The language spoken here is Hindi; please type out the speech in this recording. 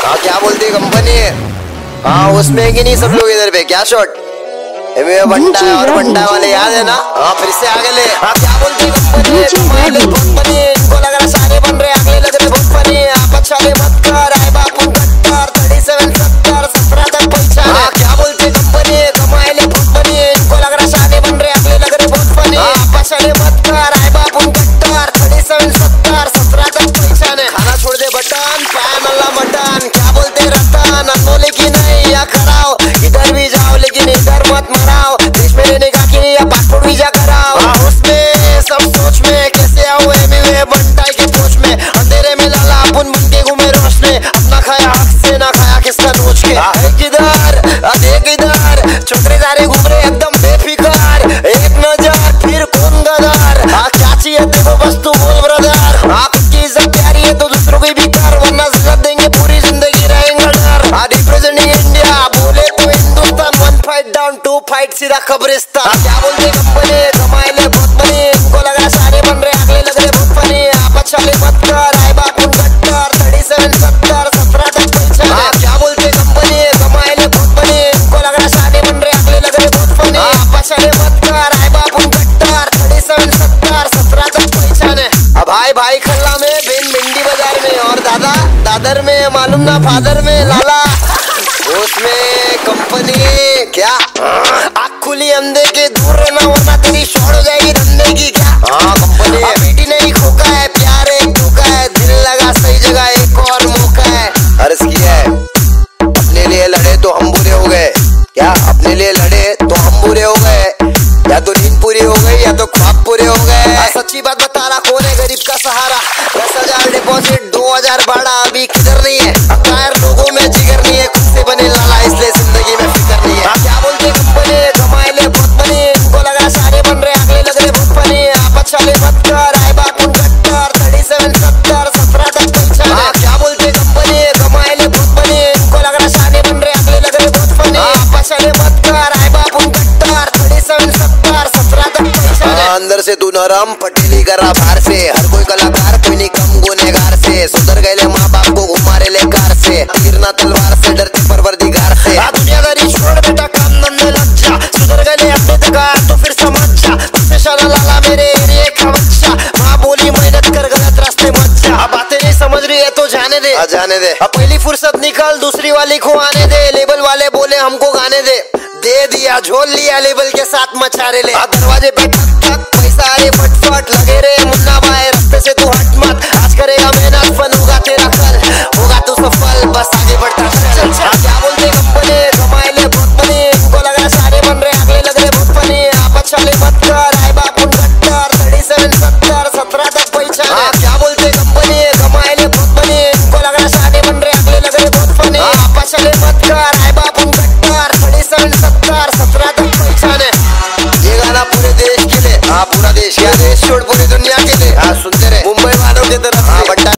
हाँ क्या बोलती है कंपनी? हाँ उसमें कि नहीं सब लोग इधर पे क्या शॉट? बंटा है और बंटा वाले याद है ना? हाँ फिर से आगे ले। हाँ क्या बोलती है कंपनी? तुम्हारे बहुत बनी, इनको लग रहा सारे बन रहे, अगले लग रहे बहुत बनी। आप अच्छा ले मत कर, आए बापू कट्टर 37 70 17 तक पहचान। हाँ क्या बोलती है कंपनी? कमाए ले बहुत बनी, इनको लग रहा सारे बन रहे, अगले लग रहे बहुत बनी। आप अच्छा ले मत कर, आए बापू कट्टर 37 70 17 तक पहचान। खाना छोड़ दे बटन, पाया मल्ला मटन। क्या बोलते रतन? अनमोले की नहीं या कराओ, इधर भी जाओ लेकिन इधर मत मराओ। देश में रहने का कि या पासपोर्ट वीजा कराओ। उसमें सब सोच में कैसे आओ एमवे बंटाई के पोच में। अंधेरे में लाला अपन बन के घूमे रोशने, अपना खाया हक से ना खाया किसका नोच के। किधर देख इधर, छोकरे सारे घूम रहे एकदम बेफिकार। एक नजर फिर कौन गदर? क्या चाहिए देखो बस तू बोल ब्रदर। आप की इज्जत प्यारी है तो दूसरों की भी कर, वरना जिल्लत देंगे पूरी जिंदगी रहेंगे डर। रिप्रेजेंटिंग इंडिया बोले तो हिंदुस्तान, 1 फाइट डाउन 2 फाइट सीधा कब्रिस्तान। क्या बोलते कंपनी? कमाए ले बहुत बनी, इनको लग रहा सारे बन रहे, अगले लग रहे बहुत फनी। आप अच्छा ले मत कर, आए बापू कट्टर 37 70 17 तक पहचान। क्या बोलते कंपनी? कमाए ले बहुत बनी, इनको लग रहा सारे बन रहे, अगले लग रहे बहुत फनी। आप अच्छा ले मत कर, आए बापू कट्टर 37 70 17 तक पहचान। भाई भाई खल्ला में, बेन भिंडी बाजार में, और दादा दादर में, मालूम ना फादर में लाला। उसमें कंपनी क्या आँख खुली अंधे के दूर रहना, वरना तेरी शॉर्ट हो जाएगी धंधे की। क्या हाँ कंपनी बेटी नहीं खोका है, प्यार एक धोखा है, दिल लगा सही जगह एक और मौका है। अर्ज किया है अपने लिए लड़े तो हम बुरे हो गए। क्या अपने लिए लड़े तो हम बुरे हो गए? या तो नींद पूरी हो गई या तो ख्वाब पूरे हो गए। सच्ची बात बता रहा, कौन है गरीब का सहारा? 10,000 डिपॉजिट 2,000 भाड़ा, अभी किधर नहीं है। अकायर लोगों में जिगर नहीं है, खुद से बने लाला इसलिए जिंदगी में फिक्र नहीं है। क्या बोलते कंपनी? कमाए ले बहुत बनी, इनको लगा सारे बन रहे, अगले लग रहे बहुत बनी। आप अच्छा ले मत कर, आए बापू कट्टर 37 70 17 तक पहचान। क्या बोलते कंपनी? कमाए ले बहुत बनी, इनको लग रहा सारे बन रहे, अगले लग रहे बहुत बनी। आप अच्छा ले मत कर, आए बापू कट्टर 37 70 17 तक पहचान। अंदर से तू नरम पटेली करा बाहर से, हर कोई कलाकार कोई नहीं कम गुनेगार से। सुधर गए माँ बाप को घुमारे ले कार से, तीरना तलवार से डरते परवरदिगार से। दुनियादारी छोड़ बेटा काम धंधे लग जा, सुधर गए अपने तक तो फिर समझ जा। तुझसे शाला लाला मेरे एरिए का बच्चा, माँ बोली मेहनत कर गलत रास्ते मत जा। अब बातें नहीं समझ रही है तो जाने दे, जाने दे। अब पहली फुर्सत निकाल दूसरी वाली को आने दे। लेबल वाले बोले हमको गाने दे, दे दिया झोल लिया लेबल के साथ मचारे ले। दरवाजे पे ठक ठक पैसा रे फटफट लगे रे मुन्ना भाई, रास्ते से तू हट मत। आज करेगा मेहनत फन होगा तेरा कल, होगा तू सफल, बस आगे बढ़ता चल। क्या बोलते कंपनी? कमाए ले बहुत बनी, इनको लग रहा सारे बन रहे, अगले लग रहे बहुत फनी। आप अच्छा ले मत कर, आए बापू कट्टर 37 70 17 तक पहचान। क्या बोलते कंपनी? कमाए ले बहुत बनी, इनको लग रहा सारे बन रहे, अगले लग रहे बहुत फनी। आप अच्छा ले मत कर, आए बापू कट्टर 37 70 17 तक पहचान। ये गाना पूरे देश के लिए, हाँ पूरा देश, क्या देश छोड़ पूरी दुनिया के लिए। हाँ सुनते रहे।